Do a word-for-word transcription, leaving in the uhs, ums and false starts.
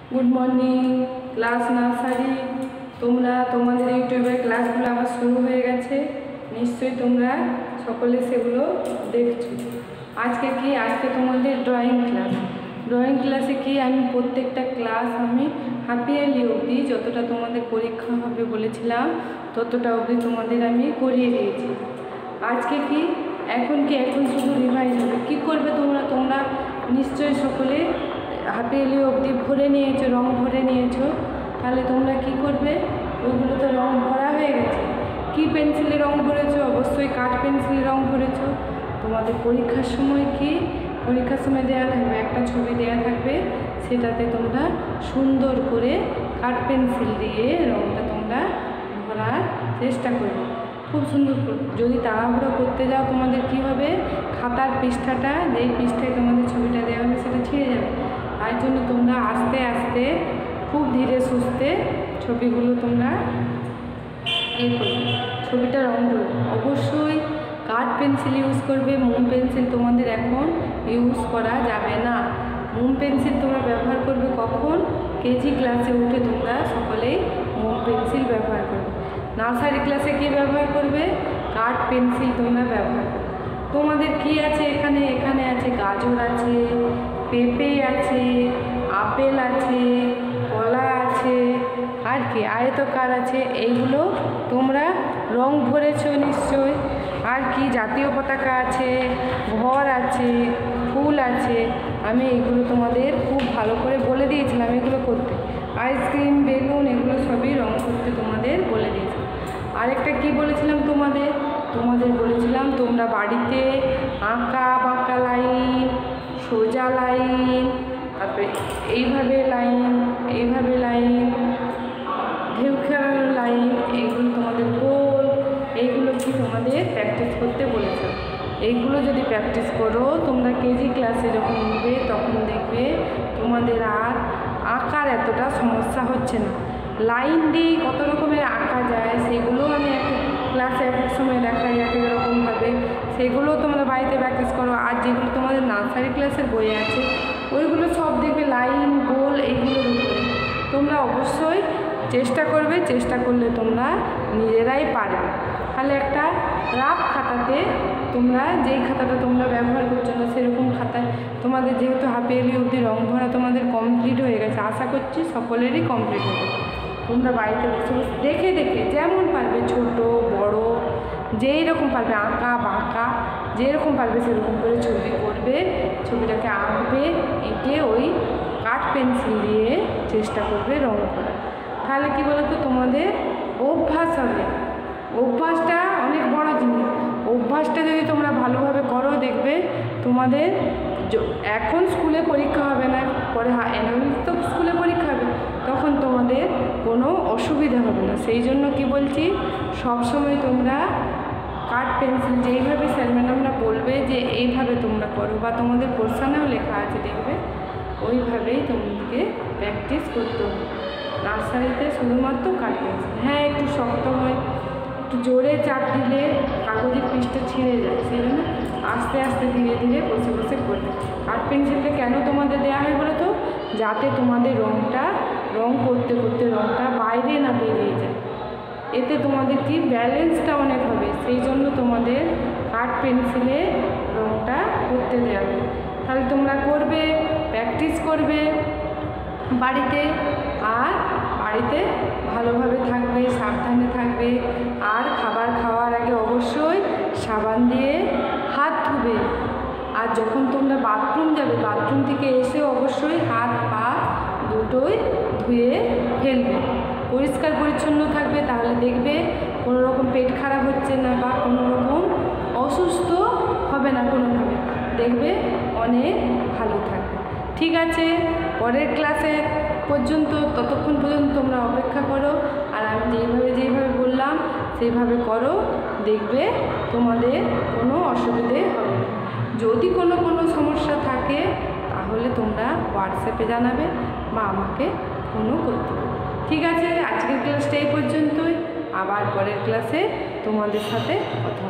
Good morning class nursery তোমরা তোমাদের ইউটিউবে ক্লাসগুলো আবার শুরু হয়ে গেছে। নিশ্চয়ই তোমরা সকলে সেগুলো দেখছো। আজকে কি আজকে তোমাদের ড্রয়িং ক্লাস। ড্রয়িং ক্লাসে কি আমি প্রত্যেকটা ক্লাস আমি হাফ ইয়ারলি অবধি যতটা তোমাদের পরীক্ষা হবে বলেছিলাম ততটা অবধি তোমাদের আমি করিয়ে দিয়েছি। আজকে কি এখন কি এখন শুধু রিভাইজ হবে। কী করবে তোমরা তোমরা নিশ্চয়ই সকলে হাফ ইয়ারলি অবধি ভরে নিয়েছো, রং ভরে নিয়েছো। তাহলে তোমরা কি করবে, ওইগুলো তো রং ভরা হয়ে গেছে। কি পেন্সিলে রং ভরেছো? অবশ্যই কাঠ পেন্সিলে রং ভরেছো। তোমাদের পরীক্ষার সময় কি পরীক্ষার সময় দেওয়া থাকবে একটা ছবি দেওয়া থাকবে, সেটাতে তোমরা সুন্দর করে কাঠ পেন্সিল দিয়ে রংটা তোমরা ভরার চেষ্টা করবে খুব সুন্দর করে। যদি তাড়াহুড়ো করতে যাও তোমাদের কি হবে, খাতার পৃষ্ঠাটা যেই পৃষ্ঠায় তোমাদের ছবিটা দেওয়া হবে সেটা ছিঁড়ে যাবে। তাই জন্য তোমরা আস্তে আস্তে খুব ধীরে সুস্থে ছবিগুলো তোমরা এই করবে, ছবিটা রং করবে। অবশ্যই কাঠ পেন্সিল ইউজ করবে, মোম পেন্সিল তোমাদের এখন ইউজ করা যাবে না। মোম পেন্সিল তোমরা ব্যবহার করবে কখন, কেজি ক্লাসে উঠে তোমরা সকলেই মোম পেন্সিল ব্যবহার করবে। নার্সারি ক্লাসে কি ব্যবহার করবে, কাঠ পেন্সিল তোমরা ব্যবহার করবে। তোমাদের কি আছে এখানে, এখানে আছে গাজর আছে, পেঁপে আছে, আপেল আছে, কলা আছে, আর কি আয়তকার আছে। এইগুলো তোমরা রং ভরেছো নিশ্চয়। আর কি জাতীয় পতাকা আছে, ঘর আছে, ফুল আছে। আমি এগুলো তোমাদের খুব ভালো করে বলে দিয়েছিলাম এগুলো করতে। আইসক্রিম, বেলুন এগুলো সবই রং করতে তোমাদের বলে দিয়েছিলাম। আরেকটা কি বলেছিলাম তোমাদের তোমাদের বলেছিলাম তোমরা বাড়িতে আঁকা বাঁকা লাইন, সোজা লাইন, তারপরে এইভাবে লাইন, এইভাবে লাইন, ঢেউ খেলানো লাইন, এইগুলো তোমাদের গোল, এইগুলো কি তোমাদের প্র্যাকটিস করতে বলেছ। এইগুলো যদি প্র্যাকটিস করো তোমরা কেজি ক্লাসে যখন উঠবে তখন দেখবে তোমাদের আর আঁকার এতটা সমস্যা হচ্ছে না। লাইন দিয়ে কত রকমের আঁকা যায় সেগুলো আমি এক ক্লাসে এক এক সময় দেখাই এক এক রকমভাবে, সেগুলো তোমরা বাড়িতে প্র্যাকটিস করো। আর যেগুলো তোমাদের নার্সারি ক্লাসের বই আছে ওইগুলো সব দেখবে লাইন, গোল, এইগুলোর উপরে তোমরা অবশ্যই চেষ্টা করবে। চেষ্টা করলে তোমরা নিজেরাই পারবে। তাহলে একটা রাফ খাতাতে তোমরা যেই খাতাটা তোমরা ব্যবহার করছো না সেরকম খাতায় তোমাদের যেহেতু হাফ ইয়ারলি অবধি রং ভরা তোমাদের কমপ্লিট হয়ে গেছে, আশা করছি সকলেরই কমপ্লিট হয়ে গেছে। তোমরা বাড়িতে বসে বসে দেখে দেখে যেমন পারবে, ছোট বড় যেই রকম পারবে, আঁকা বাঁকা যেরকম পারবে সেরকম করে ছবি করবে, ছবিটাকে আঁকবে, এঁকে ওই কাঠ পেন্সিল দিয়ে চেষ্টা করবে রং করা। তাহলে কী বলতো তোমাদের অভ্যাস হবে। অভ্যাসটা অনেক বড় জিনিস। অভ্যাসটা যদি তোমরা ভালোভাবে করো দেখবে তোমাদের এখন স্কুলে পরীক্ষা হবে না, পরে অ্যানুয়াল তো স্কুলে পরীক্ষা হবে, তখন তোমাদের কোনো অসুবিধা হবে না। সেই জন্য কি বলছি, সবসময় তোমরা কাঠ পেন্সিল যেইভাবে স্যার ম্যাডামরা বলবে যে এইভাবে তোমরা করো বা তোমাদের পোর্শনেও লেখা আছে দেখবে ওইভাবেই তোমাদেরকে প্র্যাকটিস করতে হবে। নার্সারিতে শুধুমাত্র কাঠ পেন্সিল, হ্যাঁ একটু শক্ত হয়, একটু জোরে চাপ দিলে কাগজের পিসটা ছিঁড়ে যায়, সেই জন্য আস্তে আস্তে ধীরে ধীরে বসে বসে করবে। কাঠ পেন্সিলটা কেন তোমাদের দেওয়া হয় বলো তো, যাতে তোমাদের রঙটা রং করতে করতে রঙটা বাইরে না বেরিয়ে যায়, এতে তোমাদের কি ব্যালেন্সটা অনেক হবে। সেই জন্য তোমাদের কাঠ পেন্সিলে রঙটা করতে দেওয়া হবে। তাহলে তোমরা করবে, প্র্যাকটিস করবে বাড়িতে, আর বাড়িতে ভালোভাবে থাকবে, সাবধানে থাকবে। আর খাবার খাওয়ার আগে অবশ্যই সাবান দিয়ে হাত ধুবে। আর যখন তোমরা বাথরুম যাবে বাথরুম থেকে এসে অবশ্যই হাত পা দুটোই ধুয়ে ফেলবে, পরিষ্কার পরিচ্ছন্ন থাকবে। তাহলে দেখবে কোনো রকম পেট খারাপ হচ্ছে না বা কোনো রকম অসুস্থ হবে না কোনোভাবে, দেখবে অনেক ভালো থাকবে। ঠিক আছে, পরের ক্লাসে পর্যন্ত ততক্ষণ পর্যন্ত তোমরা অপেক্ষা করো। আর আমি যেইভাবে যেইভাবে বললাম সেইভাবে করো, দেখবে তোমাদের কোনো অসুবিধে হবে না। যদি কোনো কোনো সমস্যা থাকে তাহলে তোমরা হোয়াটসঅ্যাপে জানাবে বা আমাকে ফোনও করতে হবে। ঠিক আছে, আজকের ক্লাসটা এই পর্যন্তই। আবার পরের ক্লাসে তোমাদের সাথে কথা